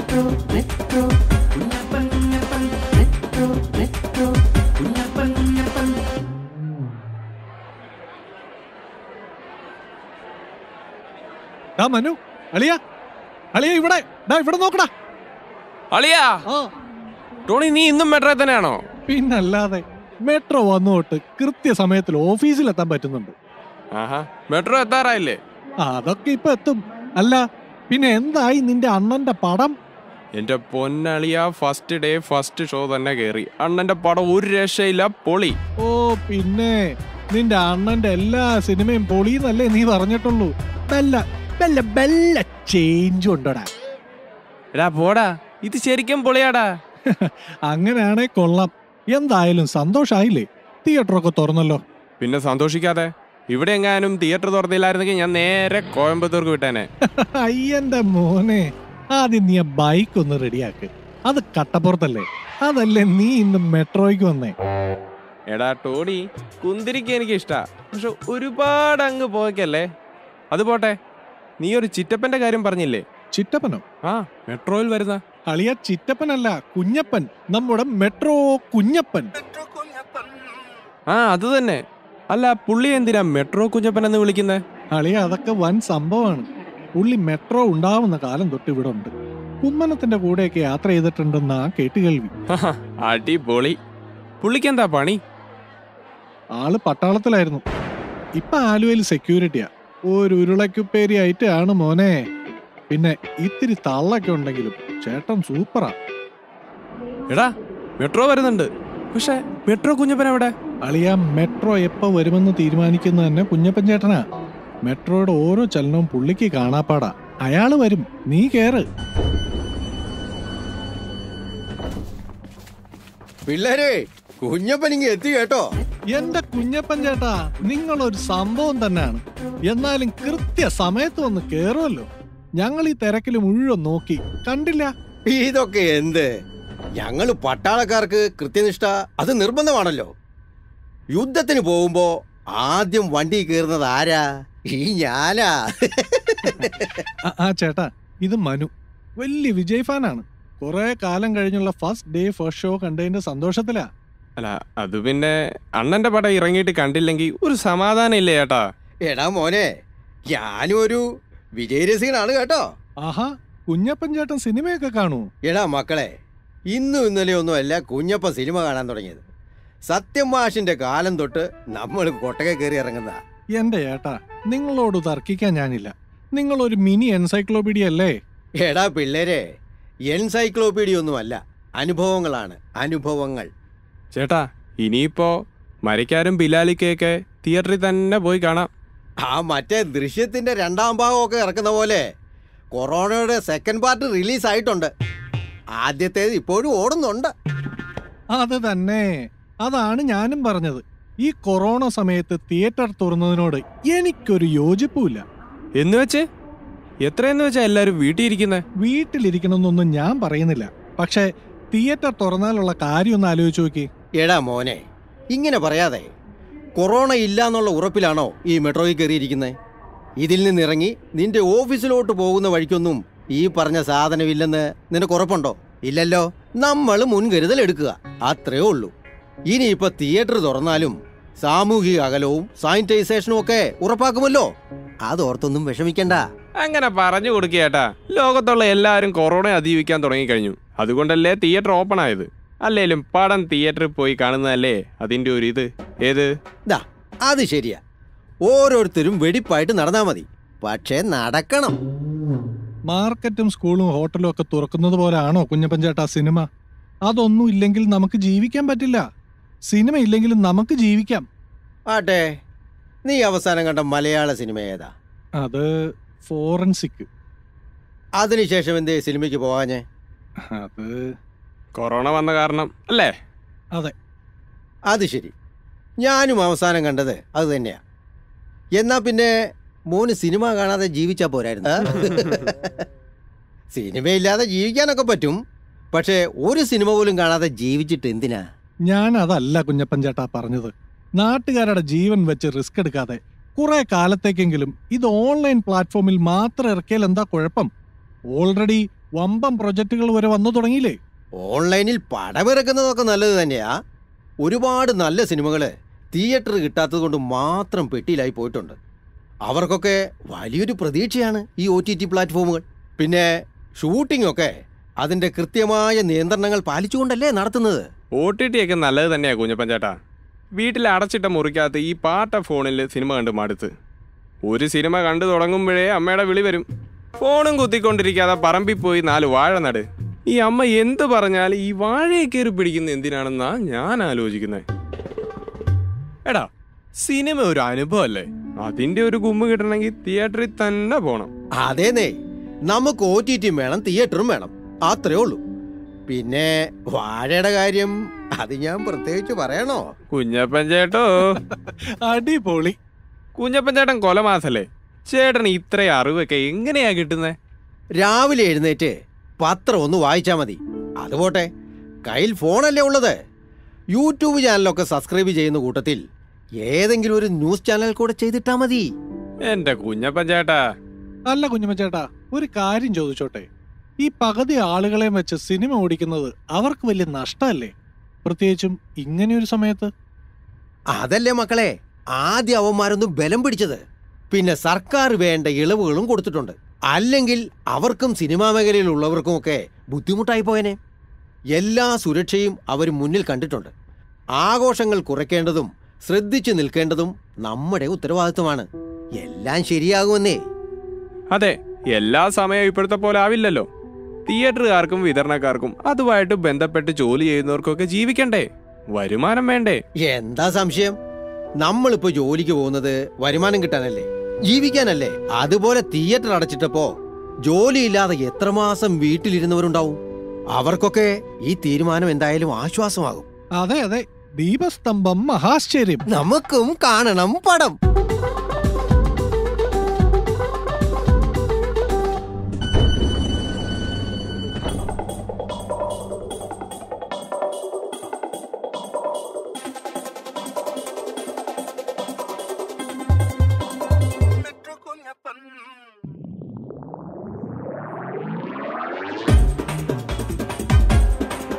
മനു, അളിയ അളിയ ഇവിടെ ഇവിടെ നോക്കടാ. അളിയാ, ടോണി നീ ഇന്നും മെട്രോ തന്നെയാണോ? പിന്നല്ലാതെ, മെട്രോ വന്നോട്ട് കൃത്യസമയത്തിൽ ഓഫീസിലെത്താൻ പറ്റുന്നുണ്ട്. മെട്രോ എത്താറായില്ലേ? അതൊക്കെ ഇപ്പൊ എത്തും. അല്ല പിന്നെ എന്തായി നിന്റെ അണ്ണന്റെ പടം? എന്റെ പൊന്നളിയ, ഫസ്റ്റ് ഡേ ഫസ്റ്റ് ഷോ തന്നെ കേറി. അണ്ണന്റെ പടം ഒരു രക്ഷയില്ല, പൊളി. ഓ പിന്നെ നിന്റെ അണ്ണന്റെ എല്ലാ സിനിമയും പൊളിന്നല്ലേ നീ പറഞ്ഞിട്ടുള്ളൂ. ബെല്ല ചേഞ്ച് ഉണ്ടോടാ. എടാ പോടാ, ഇത് ശരിക്കും പൊളിയാടാ. അങ്ങനെയാണേ കൊള്ളാം. എന്തായാലും സന്തോഷായില്ലേ? തിയേറ്ററൊക്കെ തുറന്നല്ലോ. പിന്നെ സന്തോഷിക്കാതെ. ഇവിടെ എങ്ങാനും തിയേറ്റർ തുറന്നില്ലായിരുന്നെങ്കിൽ ഞാൻ നേരെ കോയമ്പത്തൂർക്ക് വിട്ടേനെ. അയ്യന്റെ മോനെ, ആദ്യം നീ ബൈക്ക് ഒന്ന് റെഡിയാക്ക്. അത് കട്ടപ്പുറത്തല്ലേ, അതല്ലേ നീ ഇന്ന് മെട്രോയ്ക്ക് വന്നേ. എടാ ടോണി, കുന്തിരിക്ക എനിക്ക് ഇഷ്ടാ, പക്ഷെ ഒരുപാട് അങ്ങ് പോയക്കല്ലേ. അത് പോട്ടെ, നീ ഒരു ചിറ്റപ്പന്റെ കാര്യം പറഞ്ഞില്ലേ? ചിറ്റപ്പനോ? മെട്രോയിൽ വരുന്ന അളിയ, ചിറ്റപ്പനല്ല, കുഞ്ഞപ്പൻ. നമ്മുടെ മെട്രോ കുഞ്ഞപ്പൻ. അത് തന്നെ. അല്ല, പുള്ളി എന്തിനാ മെട്രോ കുഞ്ഞപ്പൻ എന്ന് വിളിക്കുന്നേ? അളിയ, അതൊക്കെ വൻ സംഭവമാണ്. പുള്ളി മെട്രോ ഉണ്ടാവുന്ന കാലം തൊട്ട് ഇവിടെ ഉണ്ട്. കുമ്മനത്തിന്റെ കൂടെയൊക്കെ യാത്ര ചെയ്തിട്ടുണ്ടെന്നാ കേട്ടുകേൾവി. അടിപൊളി. പുള്ളിക്ക് എന്താ പണി? ആള് പട്ടാളത്തിലായിരുന്നു. ഇപ്പൊ ആലുവയിൽ സെക്യൂരിറ്റിയാ. ഒരു ഉരുളക്കുപ്പേരി ആയിട്ടാണ് മോനെ. പിന്നെ ഇത്തിരി തള്ളൊക്കെ ഉണ്ടെങ്കിലും ചേട്ടൻ സൂപ്പറാ. എടാ, മെട്രോ വരുന്നുണ്ട്, പക്ഷെ മെട്രോ കുഞ്ഞപ്പൻ എവിടെ? അളിയ, മെട്രോ എപ്പോ വരുമെന്ന് തീരുമാനിക്കുന്ന തന്നെ കുഞ്ഞപ്പൻ ചേട്ടനാ. മെട്രോയുടെ ഓരോ ചലനവും പുള്ളിക്ക് കാണാപ്പാടാ. അയാള് വരും, നീ കേറ്. പിള്ളേരെ, കുഞ്ഞപ്പൻ ഇങ്ങ് എത്തി കേട്ടോ. എന്റെ കുഞ്ഞപ്പൻ ചേട്ടാ, നിങ്ങളൊരു സംഭവം തന്നെയാണ്. എന്നാലും കൃത്യ സമയത്ത് വന്ന് കേറുമല്ലോ. ഞങ്ങൾ ഈ തിരക്കിൽ മുഴുവൻ നോക്കി കണ്ടില്ല. ഇതൊക്കെ എന്ത്? ഞങ്ങള് പട്ടാളക്കാർക്ക് കൃത്യനിഷ്ഠ അത് നിർബന്ധമാണല്ലോ. യുദ്ധത്തിന് പോകുമ്പോ ആദ്യം വണ്ടി കയറുന്നത് ആരാ? ഈ ഞാനാ. ചേട്ടാ, ഇത് മനു, വലിയ വിജയ് ഫാനാണ്. കുറെ കാലം കഴിഞ്ഞുള്ള ഫസ്റ്റ് ഡേ ഫസ്റ്റ് ഷോ കണ്ടതിന്റെ സന്തോഷത്തിലാ. അല്ല, അത് പിന്നെ അണ്ണന്റെ പടം ഇറങ്ങിയിട്ട് കണ്ടില്ലെങ്കിൽ ഒരു സമാധാനം ഇല്ലേ ചേട്ടാ? എടാ മോനെ, ഞാനും ഒരു വിജയരസികനാണ് കേട്ടോ. ആഹാ, കുഞ്ഞപ്പൻ ചേട്ടൻ സിനിമയൊക്കെ കാണൂ? എടാ മക്കളെ, ഇന്നും ഇന്നലെയൊന്നും അല്ല കുഞ്ഞപ്പൻ സിനിമ കാണാൻ തുടങ്ങിയത്. സത്യം മാഷിന്റെ കാലം തൊട്ട് നമ്മൾ കൊട്ടക കയറി ഇറങ്ങുന്ന. എന്റെ ഏട്ടാ, നിങ്ങളോട് തർക്കിക്കാൻ ഞാനില്ല. നിങ്ങളൊരു മിനി എൻസൈക്ലോപീഡിയ അല്ലേ? എടാ പിള്ളേരെ, എൻസൈക്ലോപീഡിയ ഒന്നുമല്ല, അനുഭവങ്ങളാണ്, അനുഭവങ്ങൾ. ചേട്ടാ, ഇനിയിപ്പോ മരിക്കാരും ബിലാലിക്കൊക്കെ തിയേറ്ററിൽ തന്നെ പോയി കാണാം. മറ്റേ ദൃശ്യത്തിന്റെ 2ാം ഭാഗമൊക്കെ ഇറക്കുന്ന പോലെ കൊറോണയുടെ സെക്കൻഡ് പാർട്ട് റിലീസ് ആയിട്ടുണ്ട്. ആദ്യത്തേത് ഇപ്പോഴും ഓടുന്നുണ്ട്. അത് തന്നെ, അതാണ് ഞാനും പറഞ്ഞത്. ഈ കൊറോണ സമയത്ത് തിയേറ്റർ തുറന്നതിനോട് എനിക്കൊരു യോജിപ്പുമില്ല. എന്ന് വെച്ച് എത്രയെന്ന് വെച്ചാ എല്ലാരും വീട്ടിലിരിക്കുന്നേ? വീട്ടിലിരിക്കണമെന്നൊന്നും ഞാൻ പറയുന്നില്ല, പക്ഷെ തിയേറ്റർ തുറന്നാലുള്ള കാര്യം ഒന്ന് ആലോചിച്ച് നോക്കി. എടാ മോനെ, ഇങ്ങനെ പറയാതെ. കൊറോണ ഇല്ല എന്നുള്ള ഉറപ്പിലാണോ ഈ മെട്രോയിൽ കയറിയിരിക്കുന്നത്? ഇതിൽ നിന്നിറങ്ങി നിന്റെ ഓഫീസിലോട്ട് പോകുന്ന വഴിക്കൊന്നും ഈ പറഞ്ഞ സാധനമില്ലെന്ന് നിനക്ക് ഉറപ്പുണ്ടോ? ഇല്ലല്ലോ. നമ്മൾ മുൻകരുതൽ എടുക്കുക, അത്രേ ഉള്ളൂ. ഇനിയിപ്പോ തിയേറ്റർ തുറന്നാലും സാമൂഹിക അകലവും സാനിറ്റൈസേഷനും ഒക്കെ ഉറപ്പാക്കുമല്ലോ. അതോർത്തൊന്നും വിഷമിക്കണ്ട. അങ്ങനെ പറഞ്ഞു കൊടുക്കേട്ടാ. ലോകത്തുള്ള എല്ലാവരും കൊറോണ അതിജീവിക്കാൻ തുടങ്ങിക്കഴിഞ്ഞു. അതുകൊണ്ടല്ലേ തിയേറ്റർ ഓപ്പൺ ആയത്. അല്ലേലും പടം തിയേറ്ററിൽ പോയി കാണുന്നതല്ലേ അതിന്റെ ഒരു ഇത്. ഏത് അത് ശരിയാ. ഓരോരുത്തരും വെടിപ്പായിട്ട് നടന്നാ മതി, പക്ഷേ നടക്കണം. മാർക്കറ്റും സ്കൂളും ഹോട്ടലും ഒക്കെ തുറക്കുന്നത് പോലെയാണോ കുഞ്ഞപ്പൻ ചേട്ടാ സിനിമ? അതൊന്നും ഇല്ലെങ്കിൽ നമുക്ക് ജീവിക്കാൻ പറ്റില്ല. സിനിമ ഇല്ലെങ്കിലും നമുക്ക് ജീവിക്കാം. ആട്ടെ, നീ അവസാനം കണ്ട മലയാള സിനിമ ഏതാ? അത് ഫോറൻസിക്. അതിനുശേഷം എന്തേ സിനിമയ്ക്ക് പോവാഞ്ഞേ? അത് കൊറോണ വന്ന കാരണം അല്ലേ? അതെ. അത് ശരി. ഞാനും അവസാനം കണ്ടത് അത് തന്നെയാ. എന്നാ പിന്നെ മോന് സിനിമ കാണാതെ ജീവിച്ചാ പോരായിരുന്നു? സിനിമയില്ലാതെ ജീവിക്കാനൊക്കെ പറ്റും, പക്ഷേ ഒരു സിനിമ പോലും കാണാതെ ജീവിച്ചിട്ട് എന്തിനാ? ഞാൻ അതല്ല കുഞ്ഞപ്പൻ ചേട്ടാ പറഞ്ഞത്. നാട്ടുകാരുടെ ജീവൻ വെച്ച് റിസ്ക് എടുക്കാതെ കുറെ കാലത്തേക്കെങ്കിലും ഇത് ഓൺലൈൻ പ്ലാറ്റ്ഫോമിൽ മാത്രം ഇറക്കിയാൽ എന്താ കുഴപ്പം? ഓൾറെഡി വമ്പം പ്രൊജക്ടുകൾ വരെ വന്നു തുടങ്ങിയില്ലേ? ഓൺലൈനിൽ പടമിറക്കുന്നതൊക്കെ നല്ലത് തന്നെയാ. ഒരുപാട് നല്ല സിനിമകള് തിയേറ്റർ കിട്ടാത്തത് കൊണ്ട് മാത്രം പെട്ടിയിലായി പോയിട്ടുണ്ട്. അവർക്കൊക്കെ വലിയൊരു പ്രതീക്ഷയാണ് ഈ OTT പ്ലാറ്റ്ഫോമുകൾ. പിന്നെ ഷൂട്ടിംഗ് ഒക്കെ അതിന്റെ കൃത്യമായ നിയന്ത്രണങ്ങൾ പാലിച്ചുകൊണ്ടല്ലേ നടത്തുന്നത്. OTT ഒക്കെ നല്ലത് തന്നെയാ കുഞ്ഞപ്പൻ ചേട്ടാ. വീട്ടിൽ അടച്ചിട്ട മുറിക്കകത്ത് ഈ പാട്ട ഫോണിൽ സിനിമ കണ്ട് മടുത്ത്. ഒരു സിനിമ കണ്ടു തുടങ്ങുമ്പോഴേ അമ്മയുടെ വിളി വരും. ഫോണും കുത്തിക്കൊണ്ടിരിക്കാതെ പറമ്പിൽ പോയി 4 വാഴ നട്. ഈ അമ്മ എന്ത് പറഞ്ഞാൽ ഈ വാഴയെ കയറി പിടിക്കുന്ന എന്തിനാണെന്നാ ഞാൻ ആലോചിക്കുന്നത്. എടാ, സിനിമ ഒരു അനുഭവമല്ലേ? അതിന്റെ ഒരു കുമ്പ് കിട്ടണമെങ്കിൽ തിയേറ്ററിൽ തന്നെ പോണം. അതേന്നേ, നമുക്ക് OTT വേണം, തിയേറ്ററും വേണം, അത്രേ ഉള്ളൂ. പിന്നെ വാഴയുടെ കാര്യം അത് ഞാൻ പ്രത്യേകിച്ച് പറയണോ? കുഞ്ഞപ്പൻ ചേട്ടോ അടിപൊളി. കുഞ്ഞപ്പൻ ചേട്ടൻ കൊലമാസല്ലേ. ചേട്ടന് ഇത്രയും അറിവൊക്കെ എങ്ങനെയാ കിട്ടുന്നേ? രാവിലെ എഴുന്നേറ്റ് പത്രം ഒന്ന് വായിച്ചാ മതി. അതുപോട്ടെ, കയ്യിൽ ഫോണല്ലേ ഉള്ളത്. യൂട്യൂബ് ചാനലൊക്കെ സബ്സ്ക്രൈബ് ചെയ്യുന്ന കൂട്ടത്തിൽ ഏതെങ്കിലും ഒരു ന്യൂസ് ചാനൽ കൂടെ ചെയ്തിട്ടാ മതി. എന്റെ കുഞ്ഞപ്പൻ ചേട്ടാ. അല്ല കുഞ്ഞമ്മ ചേട്ടാ, ഒരു കാര്യം ചോദിച്ചോട്ടെ. ഈ പകുതി ആളുകളെയും വെച്ച് സിനിമ ഓടിക്കുന്നത് അവർക്ക് വലിയ നഷ്ടമല്ലേ? പ്രത്യേകിച്ചും ഇങ്ങനെയൊരു സമയത്ത്. അതല്ലേ മക്കളെ ആദ്യം അവന്മാരൊന്നും ബലം പിടിച്ചത്. പിന്നെ സർക്കാർ വേണ്ട ഇളവുകളും കൊടുത്തിട്ടുണ്ട്. അല്ലെങ്കിൽ അവർക്കും സിനിമാ മേഖലയിലുള്ളവർക്കുമൊക്കെ ബുദ്ധിമുട്ടായി പോയനെ. എല്ലാ സുരക്ഷയും അവർ മുന്നിൽ കണ്ടിട്ടുണ്ട്. ആഘോഷങ്ങൾ കുറയ്ക്കേണ്ടതും ശ്രദ്ധിച്ചു നിൽക്കേണ്ടതും നമ്മുടെ ഉത്തരവാദിത്വമാണ്. എല്ലാം ശരിയാകുമെന്നേ. അതെ, എല്ലാ സമയവും ഇപ്പോഴത്തെ പോലെ ആവില്ലല്ലോ. തിയേറ്ററുകാർക്കും വിതരണക്കാർക്കും അതുമായിട്ട് ബന്ധപ്പെട്ട് ജോലി ചെയ്യുന്നവർക്കൊക്കെ ജീവിക്കണ്ടേ? വരുമാനം വേണ്ടേ? എന്താ സംശയം? നമ്മളിപ്പോ ജോലിക്ക് പോകുന്നത് വരുമാനം കിട്ടാനല്ലേ, ജീവിക്കാനല്ലേ. അതുപോലെ തിയേറ്റർ അടച്ചിട്ടപ്പോ ജോലിയില്ലാതെ എത്രമാസം വീട്ടിലിരുന്നവരുണ്ടാവും. അവർക്കൊക്കെ ഈ തീരുമാനം എന്തായാലും ആശ്വാസമാകും. അതെ അതെ, ദീപസ്തംഭം മഹാശ്ചര്യം. നമുക്കും കാണണം പടം.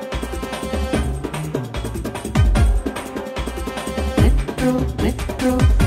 Metro